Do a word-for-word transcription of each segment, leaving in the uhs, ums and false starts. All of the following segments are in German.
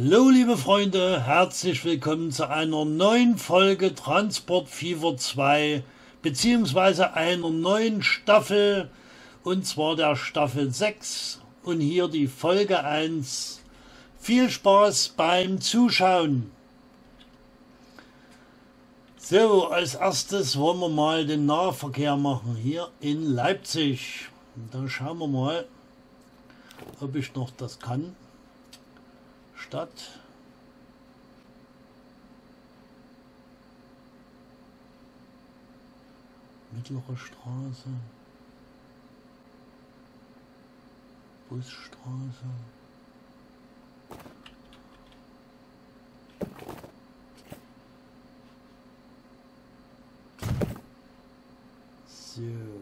Hallo liebe Freunde, herzlich willkommen zu einer neuen Folge Transport Fever zwei beziehungsweise einer neuen Staffel, und zwar der Staffel sechs und hier die Folge eins. Viel Spaß beim Zuschauen. So, als erstes wollen wir mal den Nahverkehr machen hier in Leipzig. Und da schauen wir mal, ob ich noch das kann. Stadt. Mittlere Straße. Busstraße. So.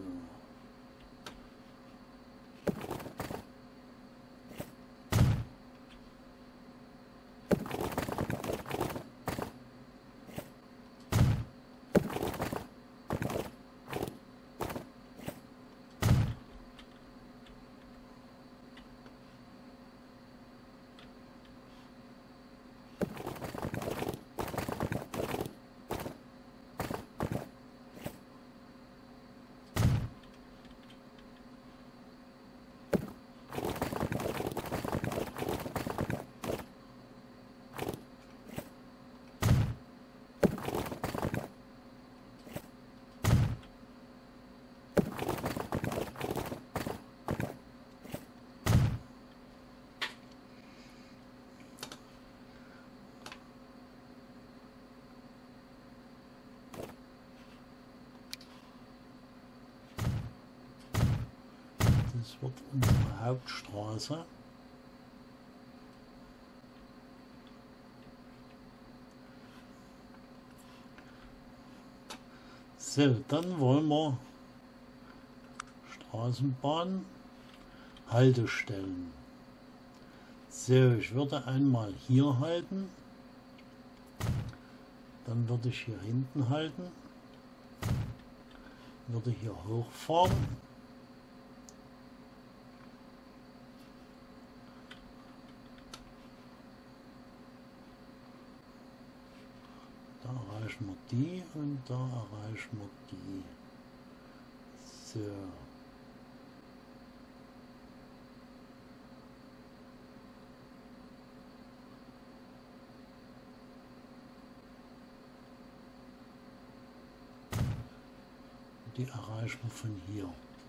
Das wird unsere Hauptstraße. So, dann wollen wir Straßenbahn, Haltestellen. So, ich würde einmal hier halten, dann würde ich hier hinten halten, würde hier hochfahren. Da erreichen wir die und da erreichen wir die. So. Die erreichen wir von hier.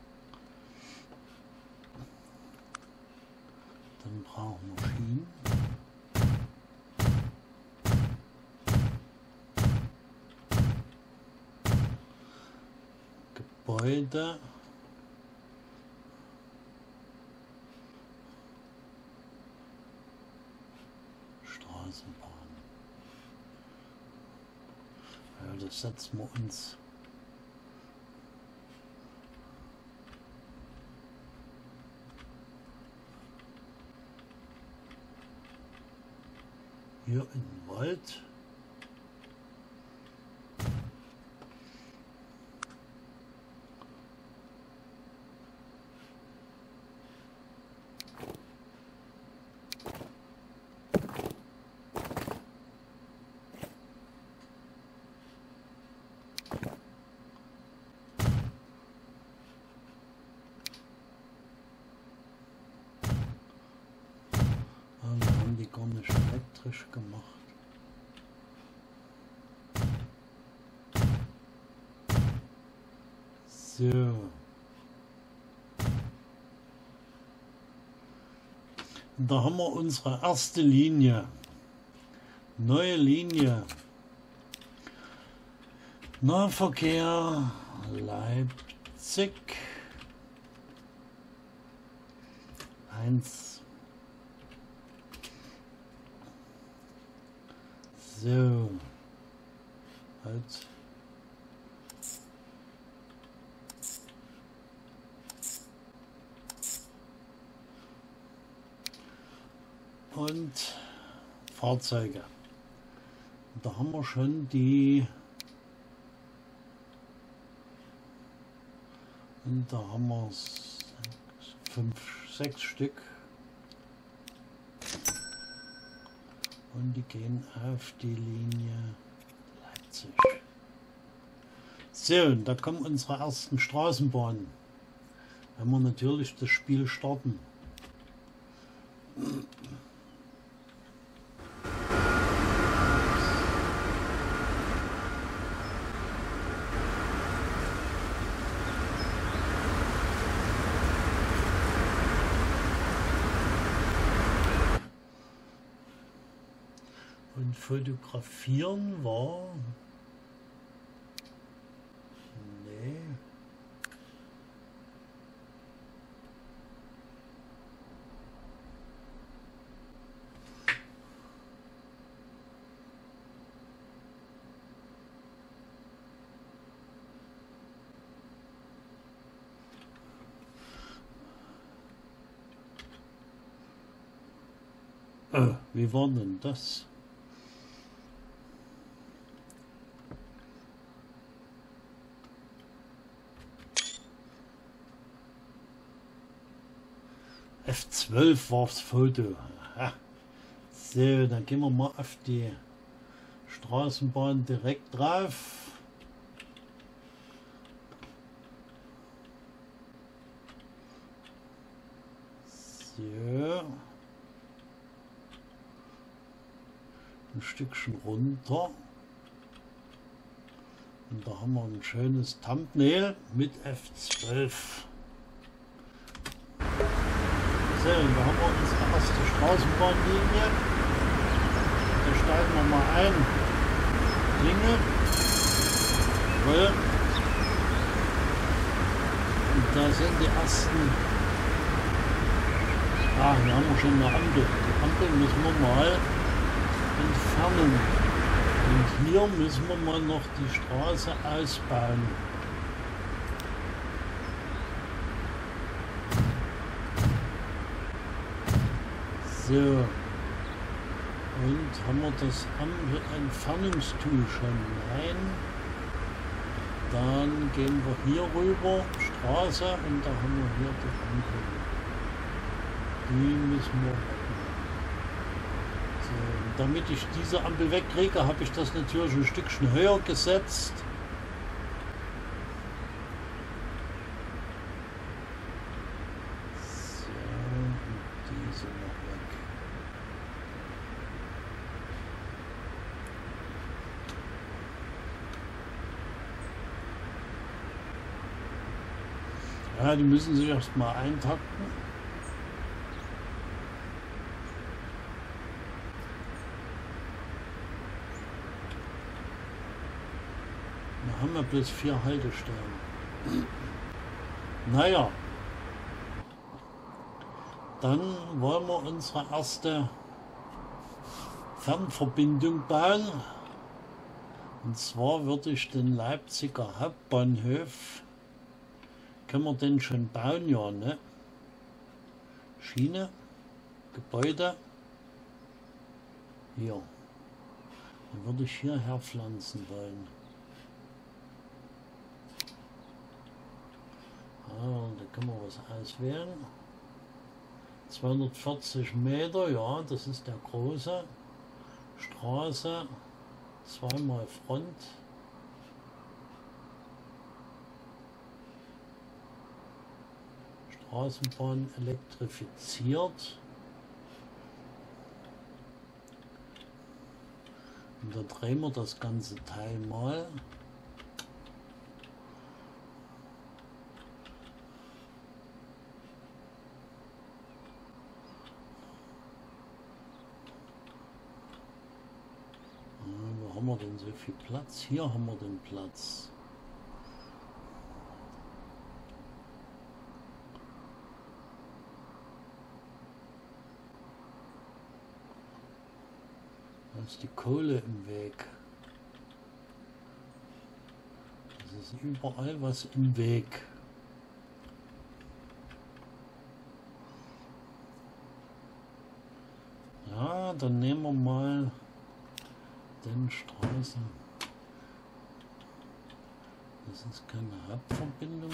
Dann brauchen wir Schienen. Gebäude. Straßenbahn. Ja, das setzen wir uns hier in den Wald. Wir haben die gar nicht elektrisch gemacht. So. Da haben wir unsere erste Linie. Neue Linie. Nahverkehr Leipzig. Eins. So. Halt. Und Fahrzeuge. Da haben wir schon die, und da haben wir fünf, sechs Stück. Und die gehen auf die Linie Leipzig. So, und da kommen unsere ersten Straßenbahnen. Wenn wir natürlich das Spiel starten. Und fotografieren war... Nee. Oh, wie war denn das? F zwölf war das Foto. Aha. So, dann gehen wir mal auf die Straßenbahn direkt drauf. So. Ein Stückchen runter. Und da haben wir ein schönes Thumbnail mit F zwölf. So, und da haben wir unsere erste Straßenbahnlinie. Da steigen wir mal ein. Linge. Voll. Und da sind die ersten. Ah, hier haben wir schon eine Ampel. Die Ampel müssen wir mal entfernen. Und hier müssen wir mal noch die Straße ausbauen. So, und haben wir das Entfernungstool schon? Nein. Dann gehen wir hier rüber, Straße, und da haben wir hier die Ampel. Die müssen wir wegnehmen. So, und damit ich diese Ampel wegkriege, habe ich das natürlich ein Stückchen höher gesetzt. Ja, die müssen sich erst mal eintakten. Da haben wir bloß vier Haltestellen. Naja, dann wollen wir unsere erste Fernverbindung bauen. Und zwar würde ich den Leipziger Hauptbahnhof, können wir den schon bauen? Ja, ne? Schiene, Gebäude, hier. Dann würde ich hierher pflanzen wollen. Ah, da können wir was auswählen. zweihundertvierzig Meter, ja, das ist der große. Straße, zweimal Front. Straßenbahn elektrifiziert. Und da drehen wir das ganze Teil mal. Wo haben wir denn so viel Platz? Hier haben wir den Platz. Da ist die Kohle im Weg. Es ist überall was im Weg. Ja, dann nehmen wir mal den Straßen. Das ist keine Hauptverbindung.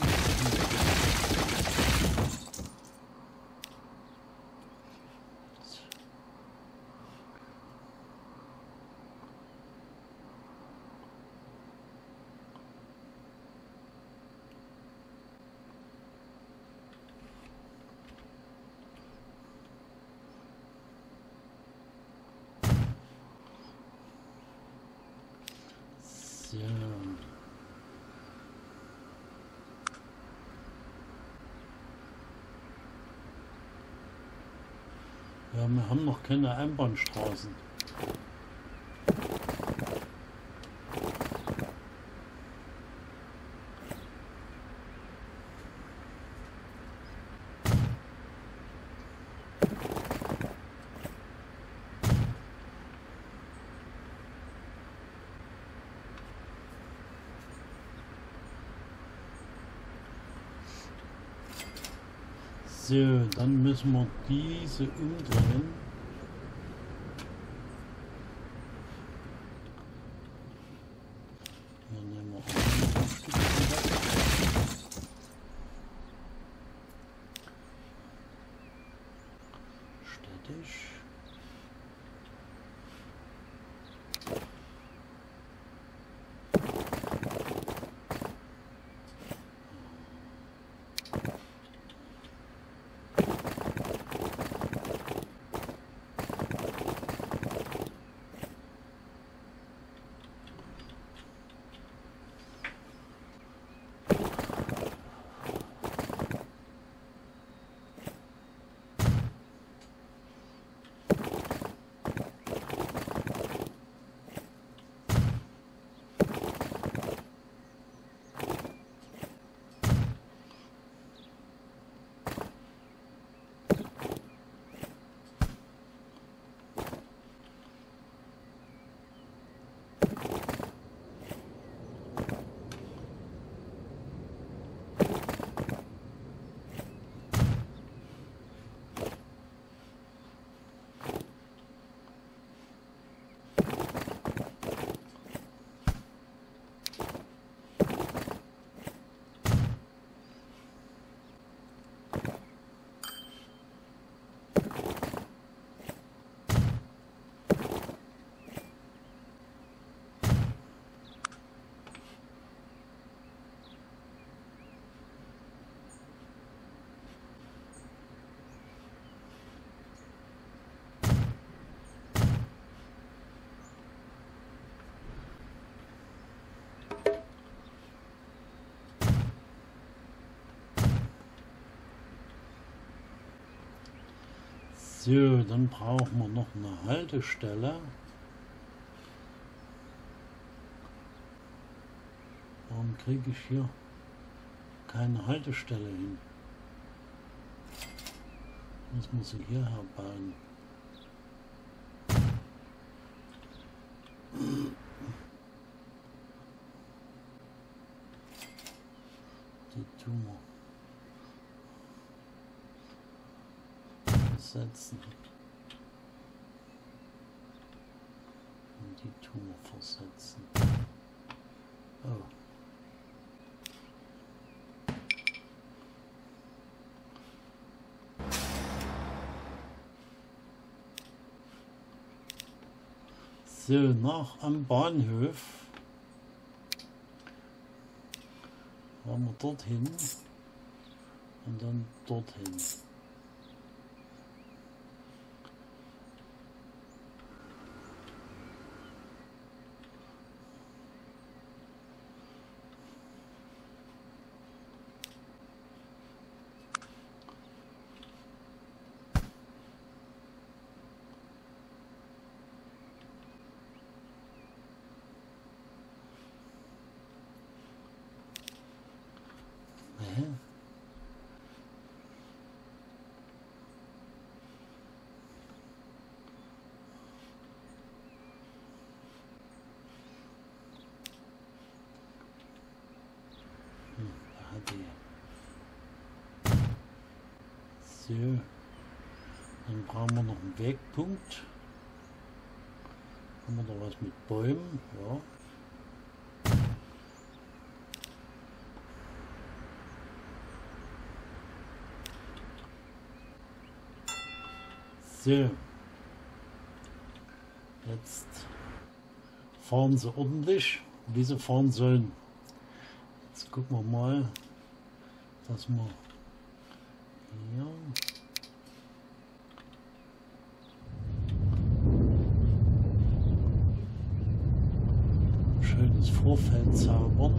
So. Ja, wir haben noch keine Einbahnstraßen. So, dann müssen wir diese umdrehen. Hier nehmen wir auch ein Stück weg. Städtisch. So, dann brauchen wir noch eine Haltestelle. Warum kriege ich hier keine Haltestelle hin? Das muss ich hier herbauen. Die tun wir setzen. Und die tun wir versetzen. Oh. So, nach am Bahnhof fahren wir dorthin und dann dorthin. So, dann brauchen wir noch einen Wegpunkt. Haben wir da was mit Bäumen? Ja. So, jetzt fahren sie ordentlich, wie sie fahren sollen. Jetzt gucken wir mal, dass wir hier schönes Vorfeld zaubern.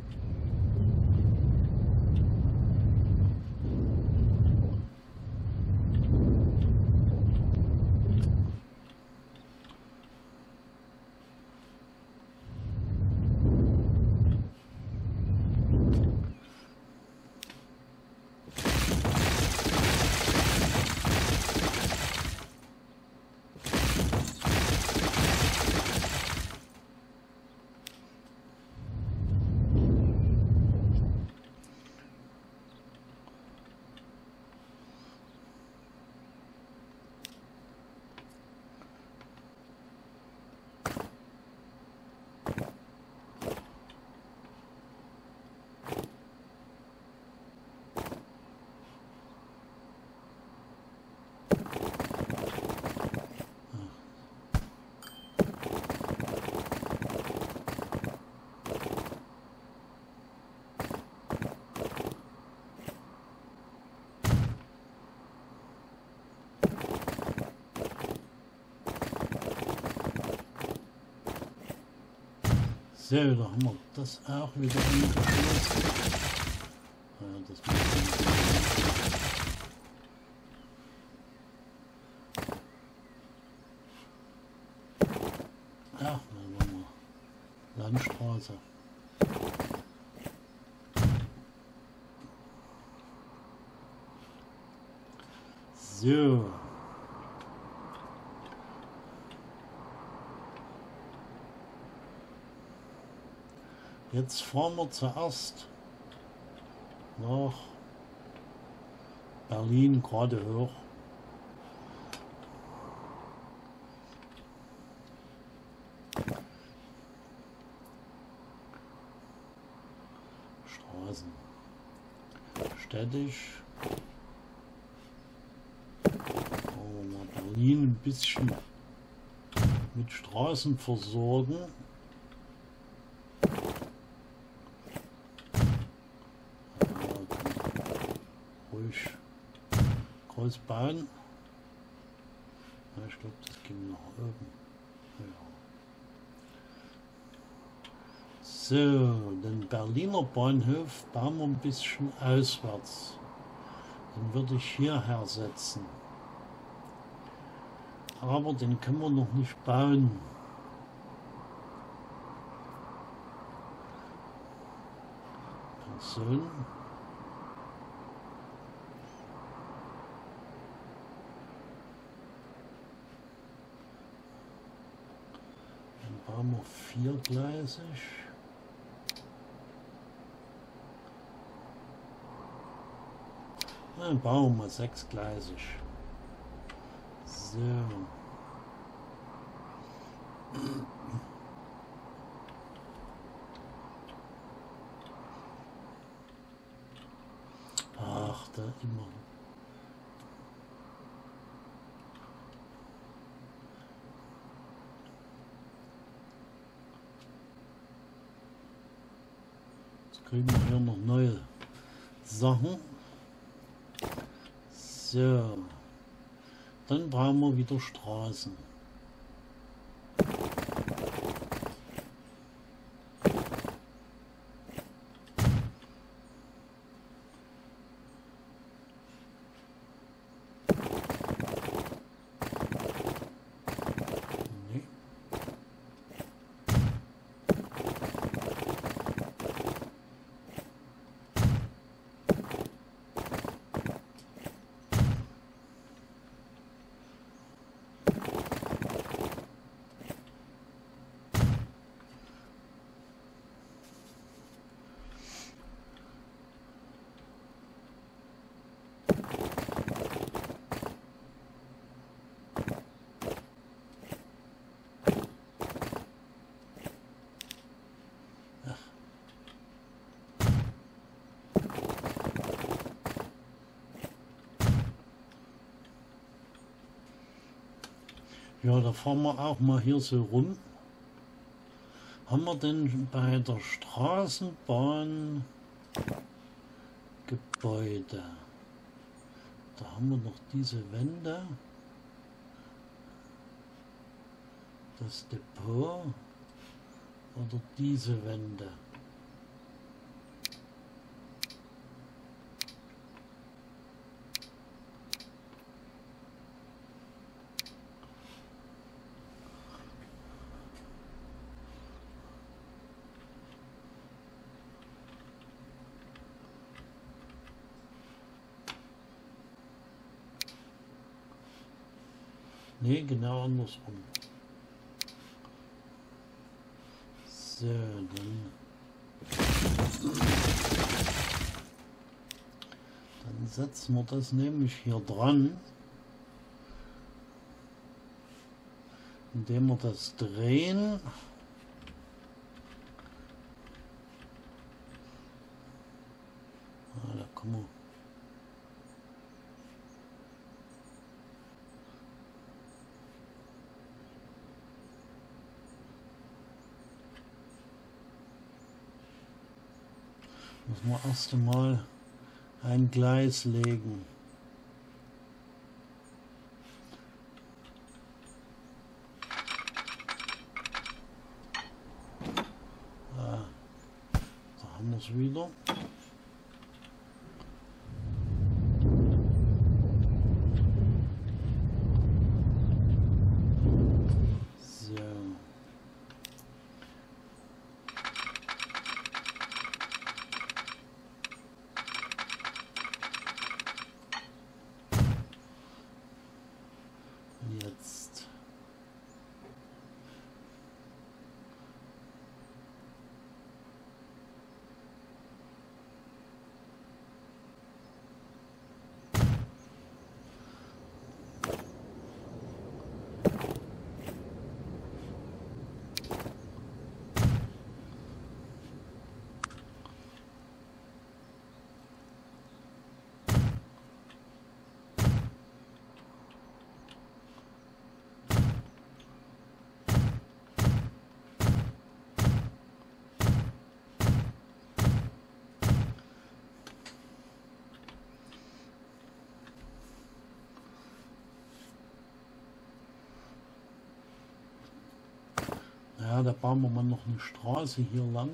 So, da haben wir das auch wieder angeschlossen. Ja, das muss ja, dann machen wir Landstraße. So. Jetzt fahren wir zuerst nach Berlin gerade hoch. Straßen. Städtisch. Wollen wir mal Berlin ein bisschen mit Straßen versorgen. Großbahn. Ja, ich glaube, das ging nach oben. Ja. So, den Berliner Bahnhof bauen wir ein bisschen auswärts. Den würde ich hierher setzen. Aber den können wir noch nicht bauen. Pension. Bauen wir viergleisig. Dann bauen wir sechsgleisig. So. Ach, da immer. Kriegen wir hier noch neue Sachen. So, dann brauchen wir wieder Straßen. Ja, da fahren wir auch mal hier so rum. Haben wir denn bei der Straßenbahn Gebäude? Da haben wir noch diese Wände. Das Depot. Oder diese Wände. Nee, genau andersrum. So, dann, dann setzen wir das nämlich hier dran, indem wir das drehen. Ah, da kommen wir. Müssen wir erst einmal ein Gleis legen. Ah, da haben wir es wieder. Jetzt ja, da bauen wir mal noch eine Straße hier lang.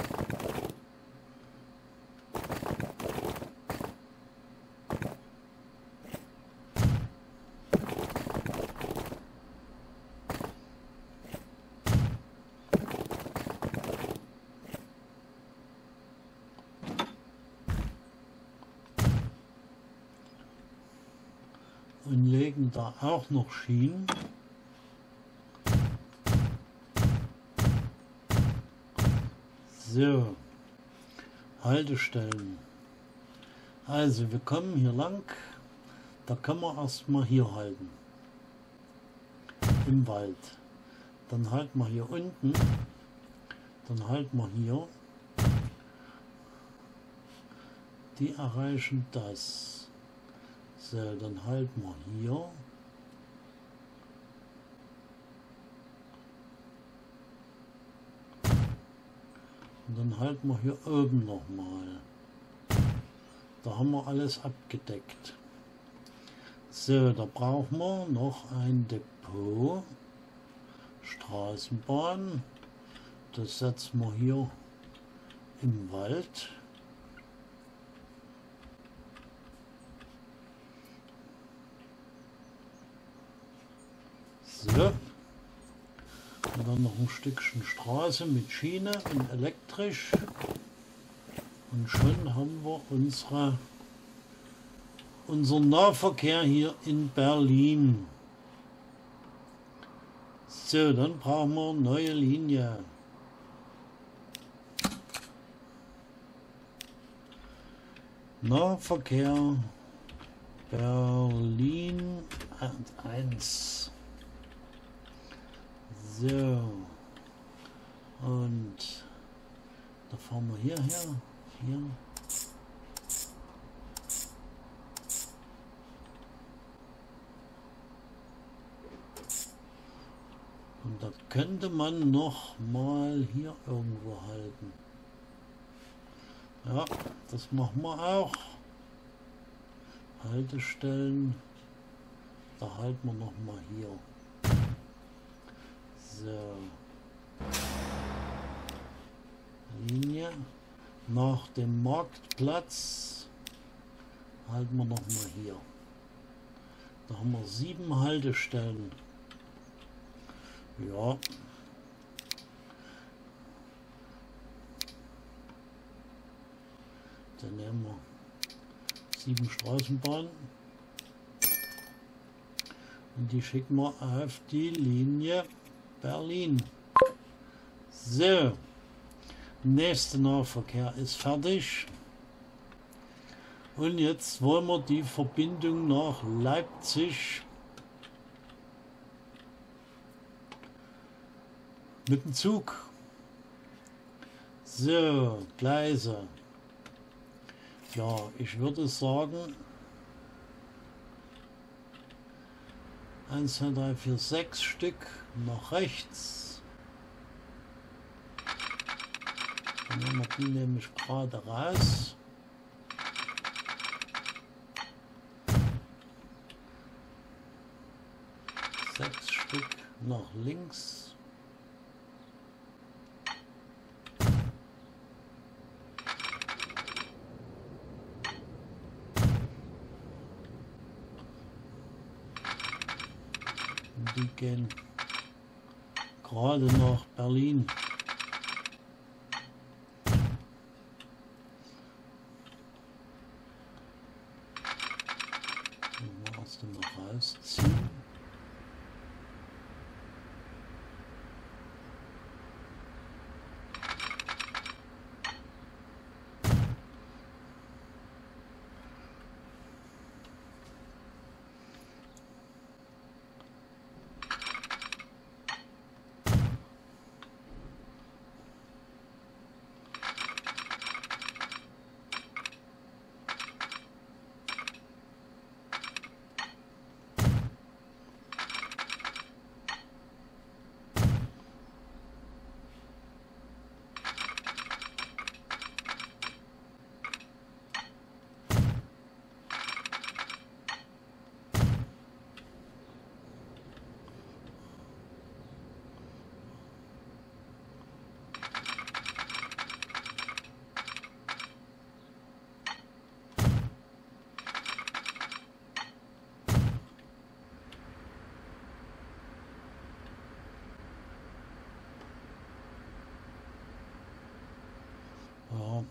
Und legen da auch noch Schienen. So, Haltestellen. Also wir kommen hier lang, da können wir erstmal hier halten, im Wald. Dann halten wir hier unten, dann halten wir hier. Die erreichen das. So, dann halten wir hier. Und dann halten wir hier oben nochmal. Da haben wir alles abgedeckt. So, da brauchen wir noch ein Depot. Straßenbahn. Das setzen wir hier im Wald. So. Und dann noch ein Stückchen Straße mit Schiene und elektrisch. Und schon haben wir unsere, unseren Nahverkehr hier in Berlin. So, dann brauchen wir eine neue Linie. Nahverkehr Berlin eins. So, und da fahren wir hierher, hier. Und da könnte man noch mal hier irgendwo halten. Ja, das machen wir auch. Haltestellen, da halten wir noch mal hier. So. Nach dem Marktplatz halten wir noch mal hier. Da haben wir sieben Haltestellen. Ja. Dann nehmen wir sieben Straßenbahnen und die schicken wir auf die Linie Berlin. So, nächster Nahverkehr ist fertig und jetzt wollen wir die Verbindung nach Leipzig mit dem Zug. So, Gleise. Ja, ich würde sagen eins, zwei, drei, vier, sechs Stück nach rechts. Dann nehmen wir die nämlich gerade raus. Sechs Stück nach links. Die gehen gerade nach Berlin. Mal aus dem rausziehen. Ja.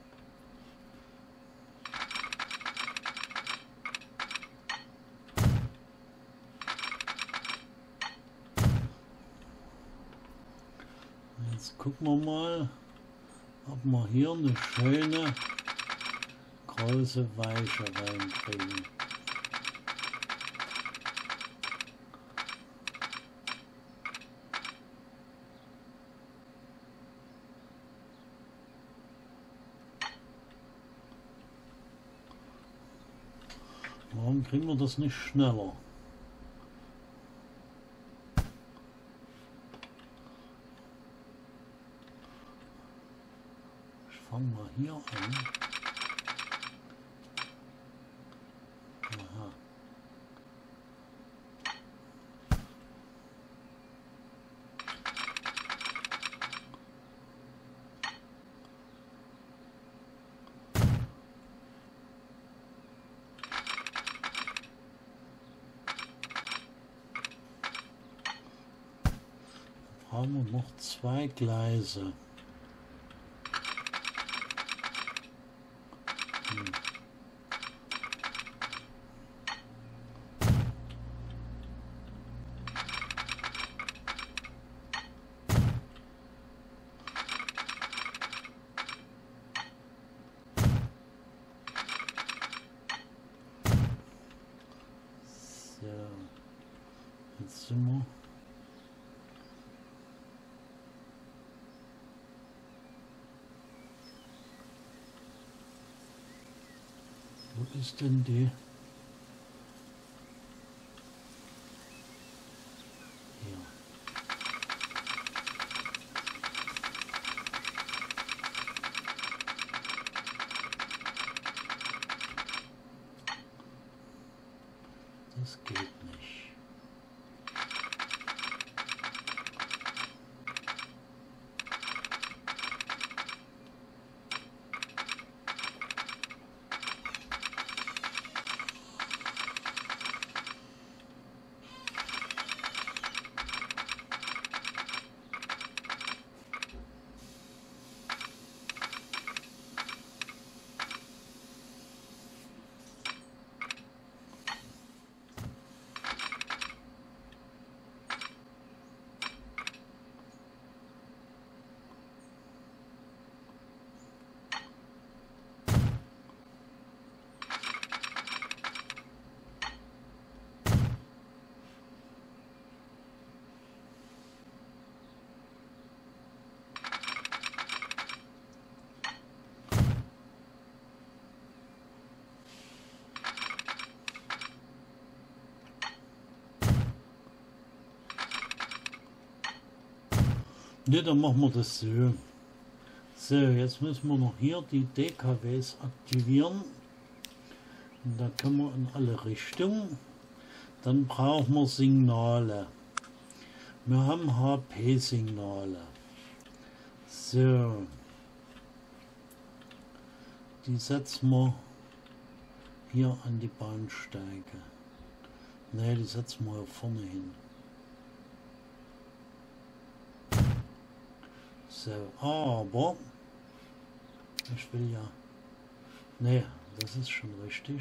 Jetzt gucken wir mal, ob wir hier eine schöne große Weiche reinkriegen. Warum kriegen wir das nicht schneller? Ich fange mal hier an. Aha. Haben wir noch zwei Gleise. Hm. So, jetzt sind wir. Wo ist denn die? Hier. Das geht nicht. Ne, dann machen wir das so. So, jetzt müssen wir noch hier die D K Ws aktivieren. Und da können wir in alle Richtungen. Dann brauchen wir Signale. Wir haben H P-Signale. So. Die setzen wir hier an die Bahnsteige. Ne, die setzen wir hier vorne hin. So, aber ich will ja. Ne, das ist schon richtig.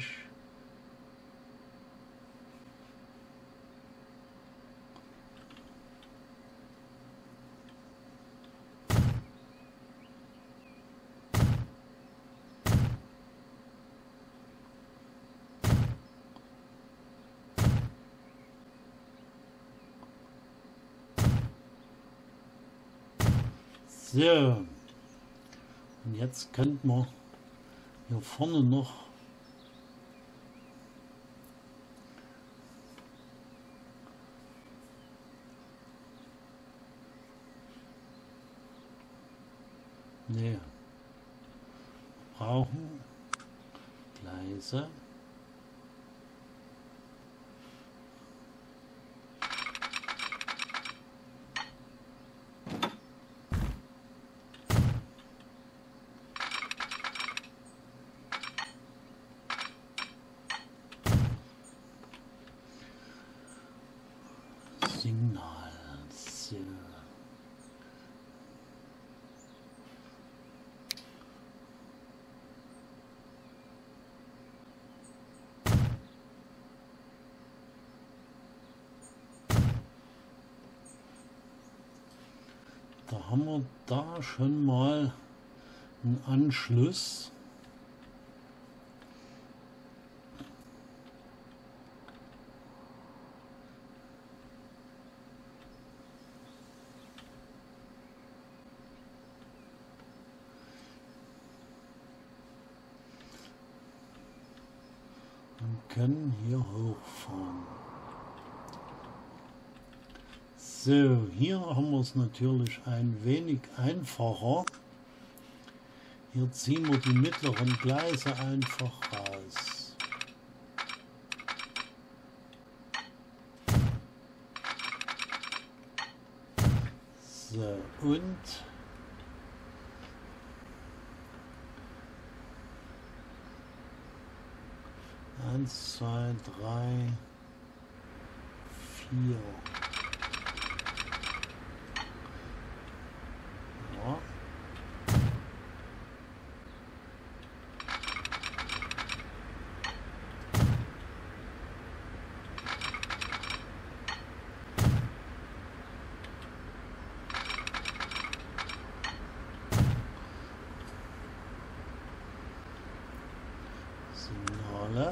So, und jetzt könnten wir hier vorne noch ne brauchen Gleise. Signal. So. Da haben wir da schon mal einen Anschluss. Und können hier hochfahren. So, hier haben wir es natürlich ein wenig einfacher. Hier ziehen wir die mittleren Gleise einfach raus. So, und eins, zwei, drei, vier. Ja. Signale.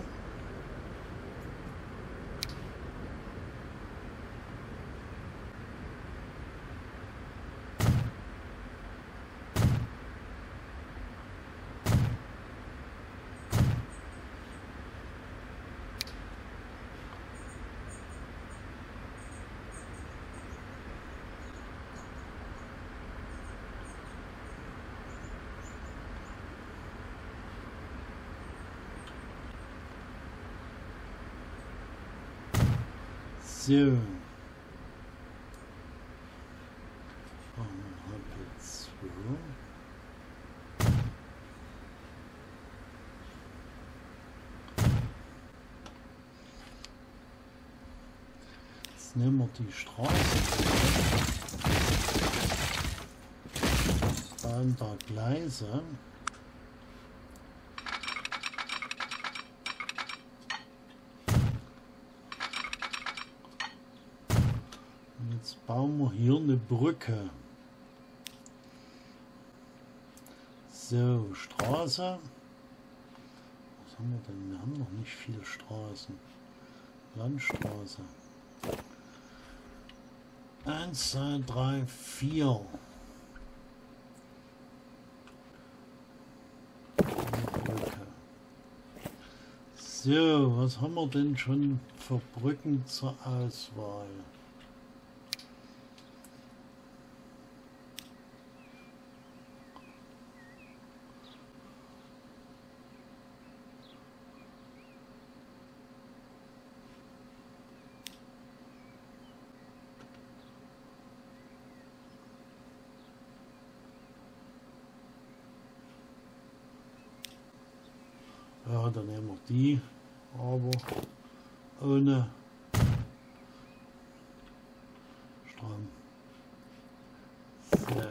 So. H P zwei. Jetzt nehmen wir die Straße. Bauen da Gleise. Jetzt bauen wir hier eine Brücke. So, Straße. Was haben wir denn? Wir haben noch nicht viele Straßen. Landstraße. Eins, zwei, drei, vier. Brücke. So, was haben wir denn schon für Brücken zur Auswahl? Ja, dann nehmen wir die, aber ohne Strom. So.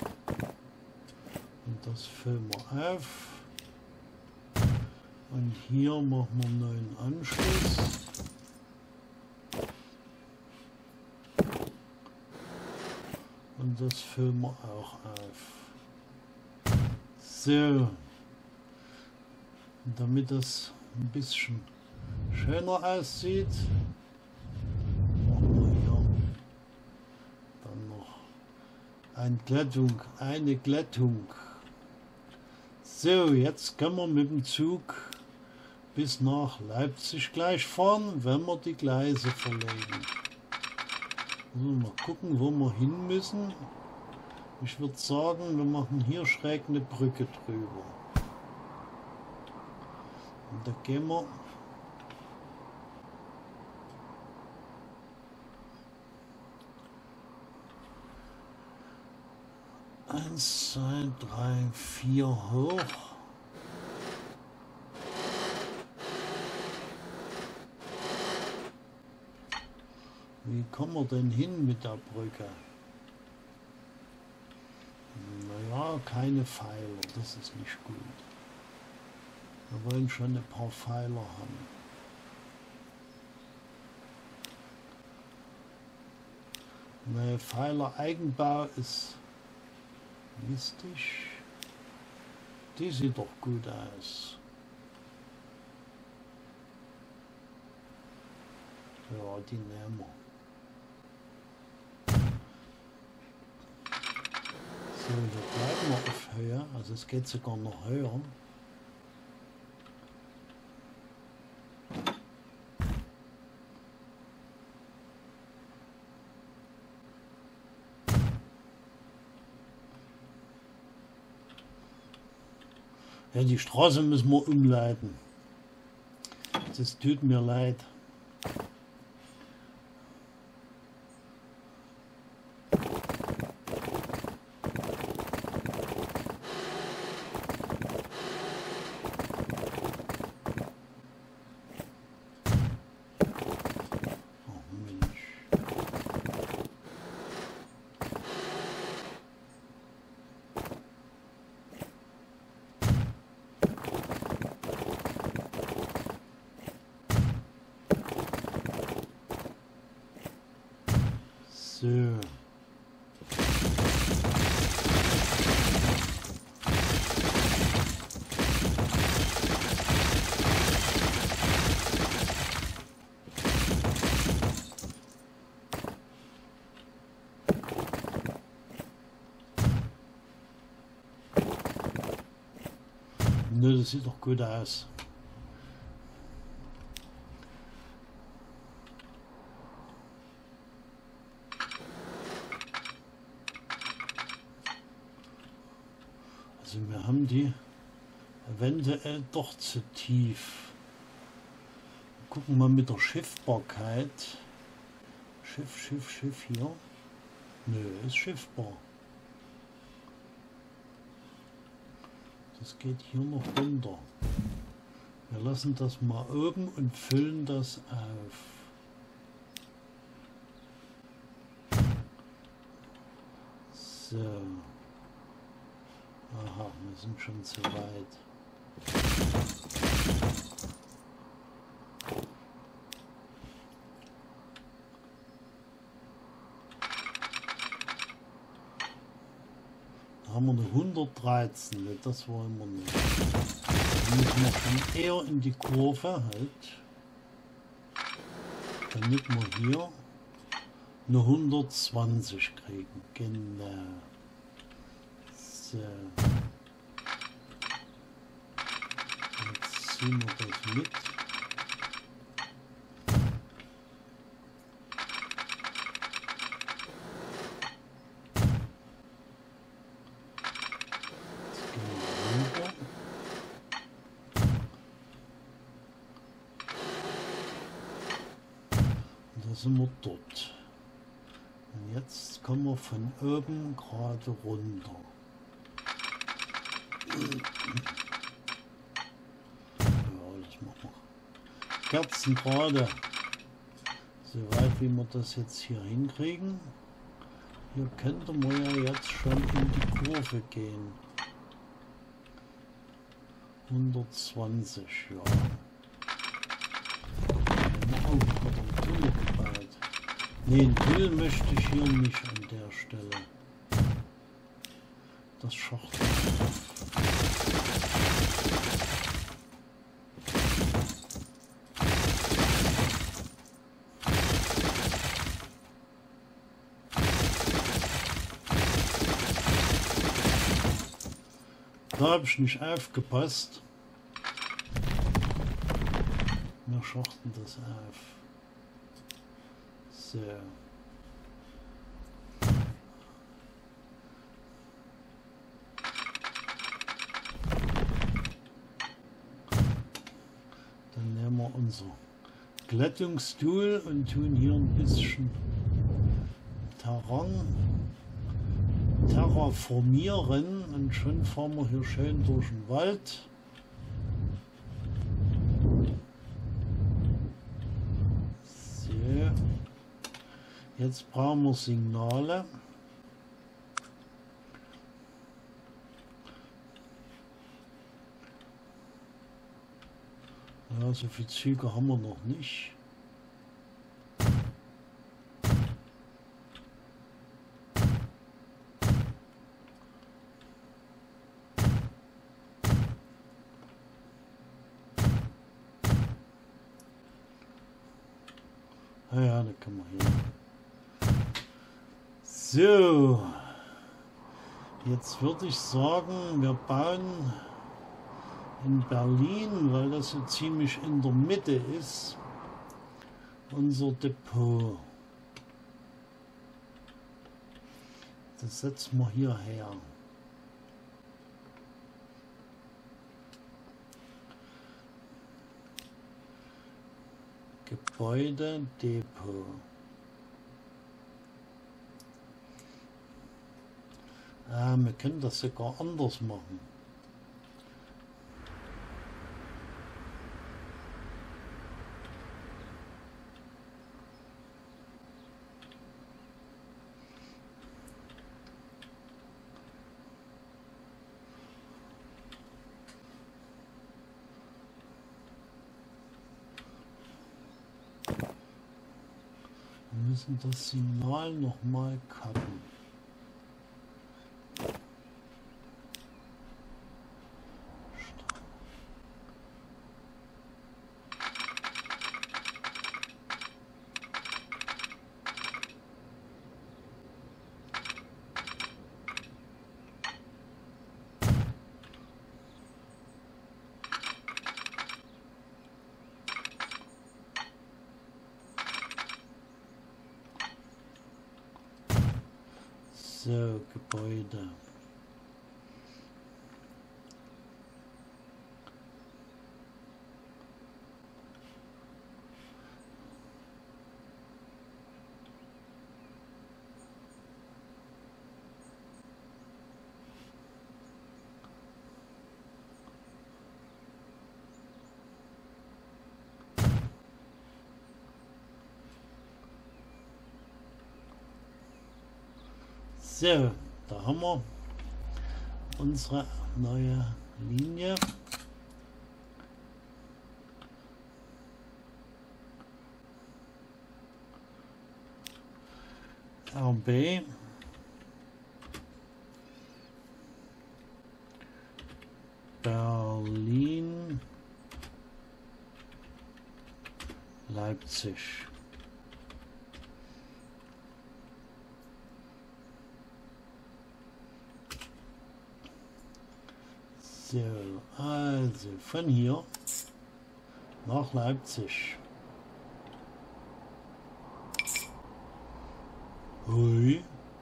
Und das füllen wir auf. Und hier machen wir einen neuen Anschluss. Und das füllen wir auch auf. So. Und damit das ein bisschen schöner aussieht, machen wir hier dann noch eine Glättung, eine Glättung. So, jetzt können wir mit dem Zug bis nach Leipzig gleich fahren, wenn wir die Gleise verlegen. Also mal gucken, wo wir hin müssen. Ich würde sagen, wir machen hier schräg eine Brücke drüber. Und da gehen wir eins, zwei, drei, vier hoch. Wie kommen wir denn hin mit der Brücke? Naja, keine Pfeiler, das ist nicht gut. Wir wollen schon ein paar Pfeiler haben. Ne, Pfeiler Eigenbau ist mistig. Die sieht doch gut aus. Ja, die nehmen wir. So, hier bleiben wir auf Höhe, also es geht sogar noch höher. Ja, die Straße müssen wir umleiten. Das tut mir leid. So. Ne, das sieht doch gut aus. Also wir haben die eventuell doch zu tief. Gucken wir mit der Schiffbarkeit. Schiff, Schiff, Schiff hier. Nö, ist schiffbar. Das geht hier noch runter. Wir lassen das mal oben und füllen das auf. So. Aha, wir sind schon zu weit. Da haben wir eine hundertdreizehn, ne, das wollen wir nicht. Da müssen wir schon eher in die Kurve halt, damit wir hier eine hundertzwanzig kriegen. Genau. So. Jetzt ziehen wir das mit. Sind wir dort. Und jetzt kommen wir von oben gerade runter. kerzengerade. Soweit wie wir das jetzt hier hinkriegen. Hier könnte man ja jetzt schon in die Kurve gehen. hundertzwanzig, ja. Ne, einen Tunnel möchte ich hier nicht an der Stelle. Das Schacht. Da habe ich nicht aufgepasst. Wir schachten das auf. So. Dann nehmen wir unser Glättungstool und tun hier ein bisschen Terrain terraformieren und schon fahren wir hier schön durch den Wald. So. Jetzt brauchen wir Signale. Ja, so viele Züge haben wir noch nicht. Ah ja, da kann man hier. So, jetzt würde ich sagen, wir bauen in Berlin, weil das so ziemlich in der Mitte ist, unser Depot. Das setzen wir hierher. Gebäude, Depot. Ah, wir können das sogar anders machen. Wir müssen das Signal noch mal cutten. So, Gebäude. So, da haben wir unsere neue Linie. R B. Berlin. Leipzig. So, also von hier nach Leipzig. Hui.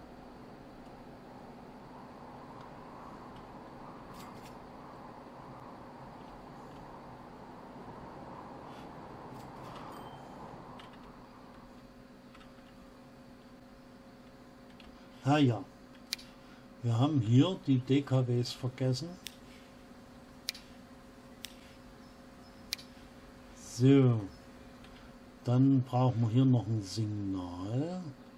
Ah ja, wir haben hier die D K Ws vergessen. So, Dann brauchen wir hier noch ein Signal.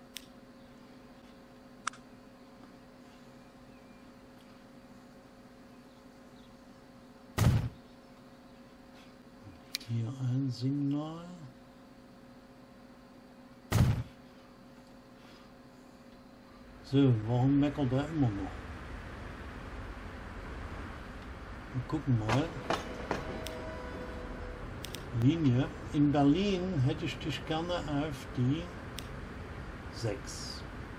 Hier ein Signal. So, warum meckert er immer noch? Wir gucken mal. Linie. In Berlin hätte ich dich gerne auf die sechs.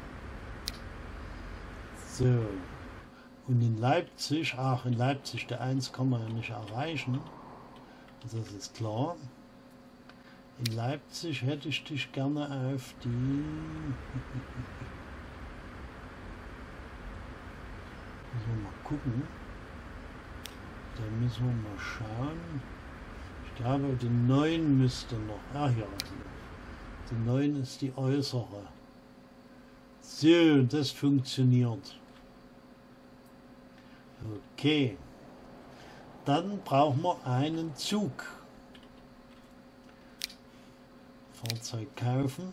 So. Und in Leipzig, ach in Leipzig, der eins kann man ja nicht erreichen. Das ist klar. In Leipzig hätte ich dich gerne auf die... Müssen wir mal gucken. Da müssen wir mal schauen. Ich glaube, die neun müsste noch. Ah, hier. Die neun ist die äußere. So, das funktioniert. Okay. Dann brauchen wir einen Zug. Fahrzeug kaufen.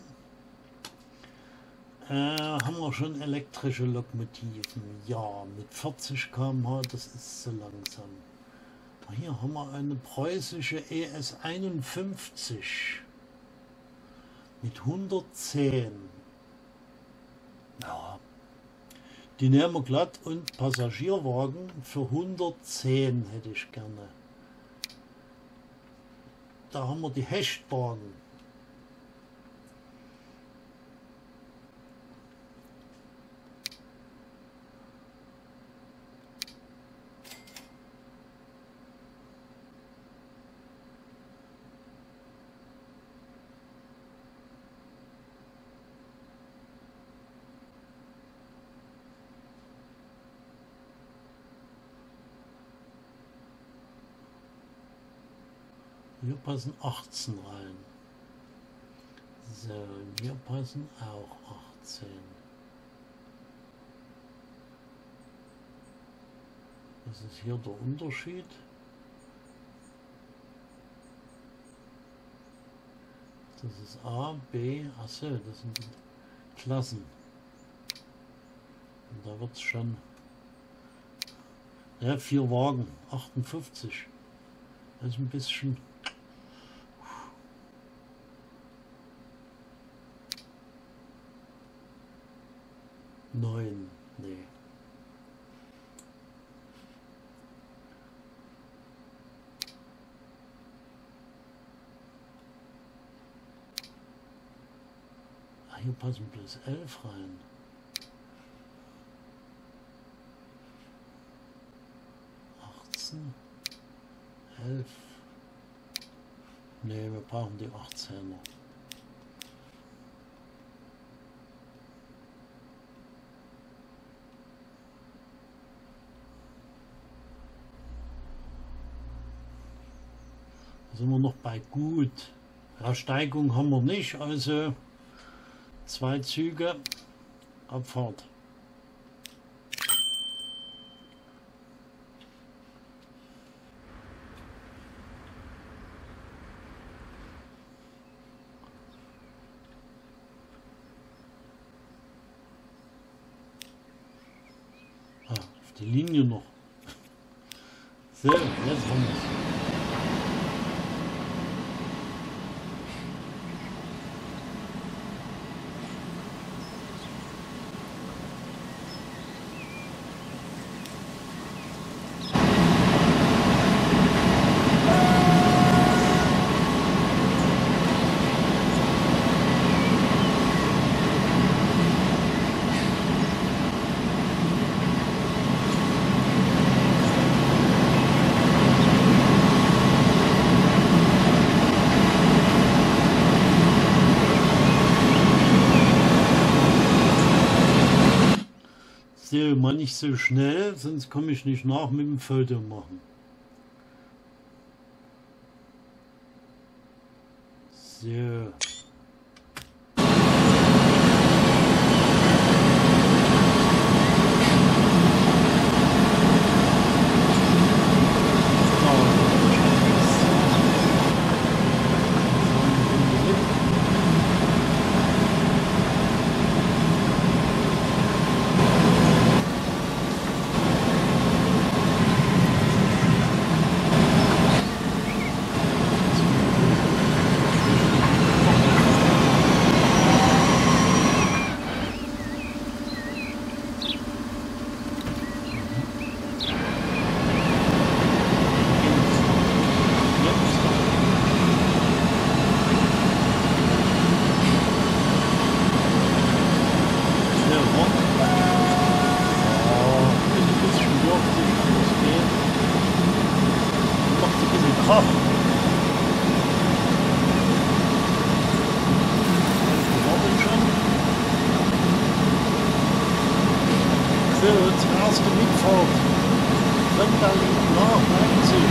Äh, haben wir schon elektrische Lokomotiven? Ja, mit vierzig Kilometer pro Stunde, das ist so langsam. Hier haben wir eine preußische E S einundfünfzig mit hundertzehn. Ja. Die nehmen wir glatt und Passagierwagen für hundertzehn hätte ich gerne. Da haben wir die Hechtbahn. Hier passen achtzehn rein. So, und hier passen auch achtzehn. Was ist hier der Unterschied? Das ist A, B, achso, das sind die Klassen. Und da wird es schon... Ja, vier Wagen, achtundfünfzig. Das ist ein bisschen... neun, nee. Ah, hier passen bloß elf rein. achtzehn, elf. Nee, wir brauchen die achtzehner. Sind wir noch bei gut. Ja, Steigung haben wir nicht, also zwei Züge, Abfahrt. Ah, auf die Linie noch. So, jetzt haben wir es. Mal nicht so schnell, sonst komme ich nicht nach mit dem Foto machen. So. Ha. Wartet schon. So, unsere erste Mitfahrt von Berlin nach Leipzig.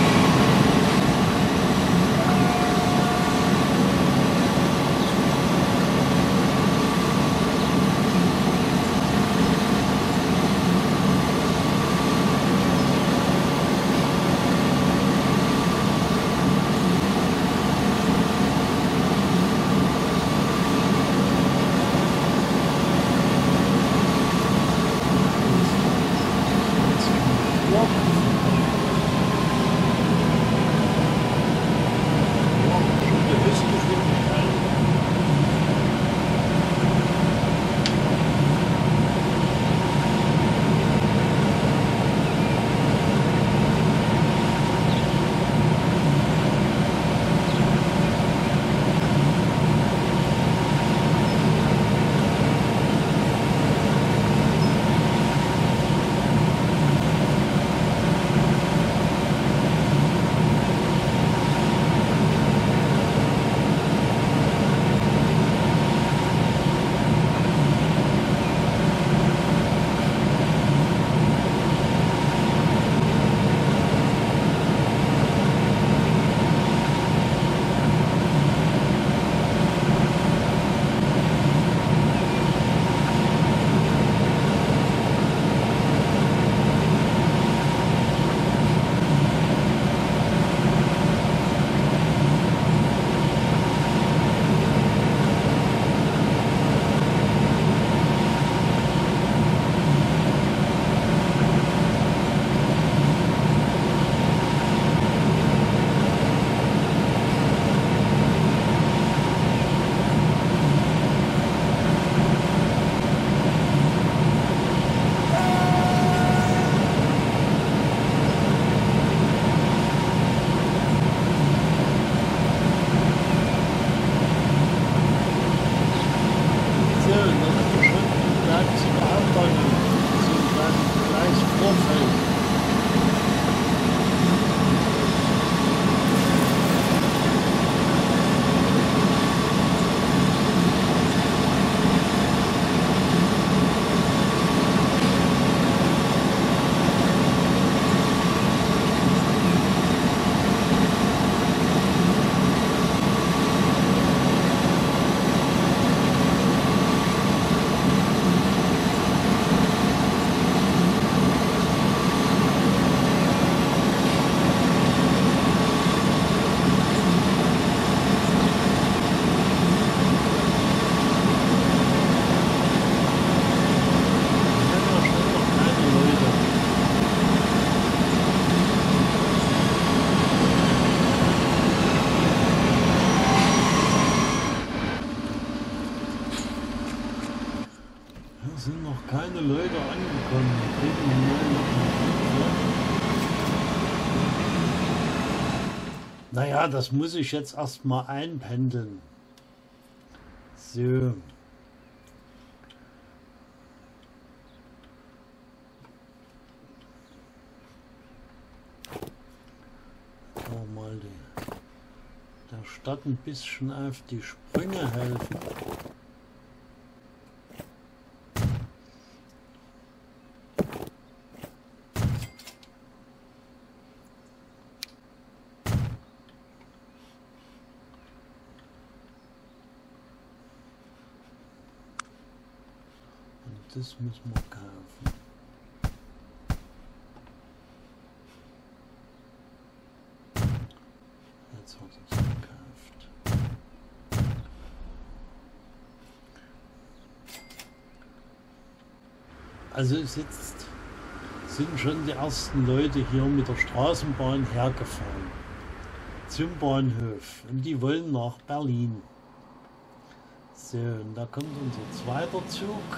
sind noch keine Leute angekommen. Naja, das muss ich jetzt erstmal einpendeln. So. So, mal die, der Stadt ein bisschen auf die Sprünge helfen. Das müssen wir kaufen. Jetzt hat es gekauft. Also jetzt sind schon die ersten Leute hier mit der Straßenbahn hergefahren zum Bahnhof und die wollen nach Berlin. So, und da kommt unser zweiter Zug.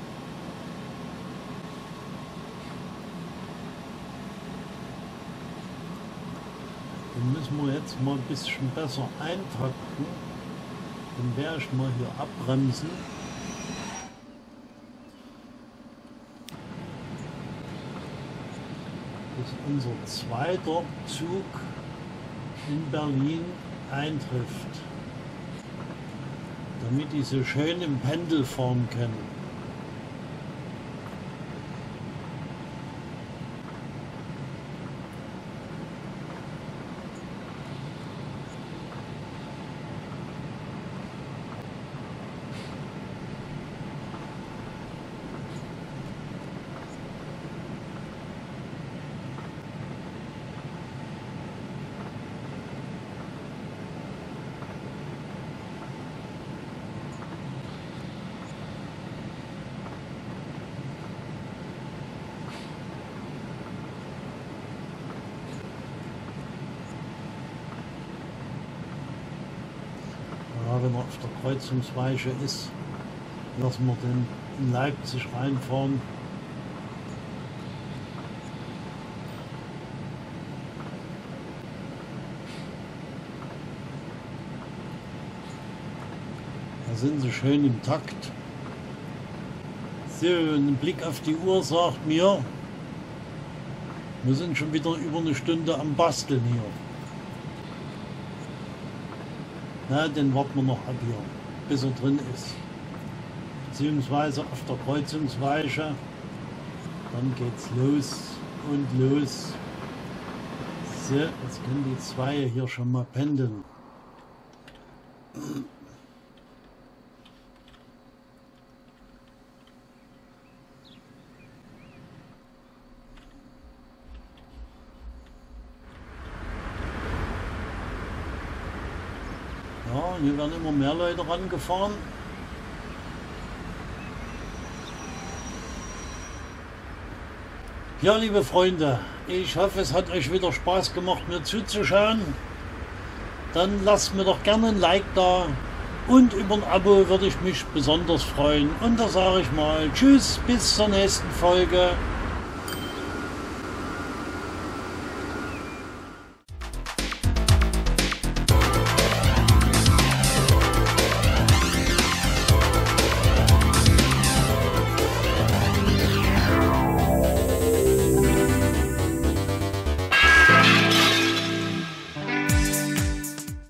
Den müssen wir jetzt mal ein bisschen besser eintakten. Dann werde ich mal hier abbremsen. Das ist unser zweiter Zug. in Berlin eintrifft, damit die so schön im Pendel fahren können. Wenn er auf der Kreuzungsweiche ist, lassen wir den in Leipzig reinfahren. Da sind sie schön im Takt. So, ein Blick auf die Uhr sagt mir, wir sind schon wieder über eine Stunde am Basteln hier. Na, den warten wir noch ab hier, bis er drin ist. Beziehungsweise auf der Kreuzungsweiche. Dann geht's los und los. So, jetzt können die zwei hier schon mal pendeln. Ja, hier werden immer mehr Leute rangefahren. Ja, liebe Freunde, ich hoffe, es hat euch wieder Spaß gemacht, mir zuzuschauen. Dann lasst mir doch gerne ein Like da und über ein Abo würde ich mich besonders freuen. Und da sage ich mal Tschüss, bis zur nächsten Folge.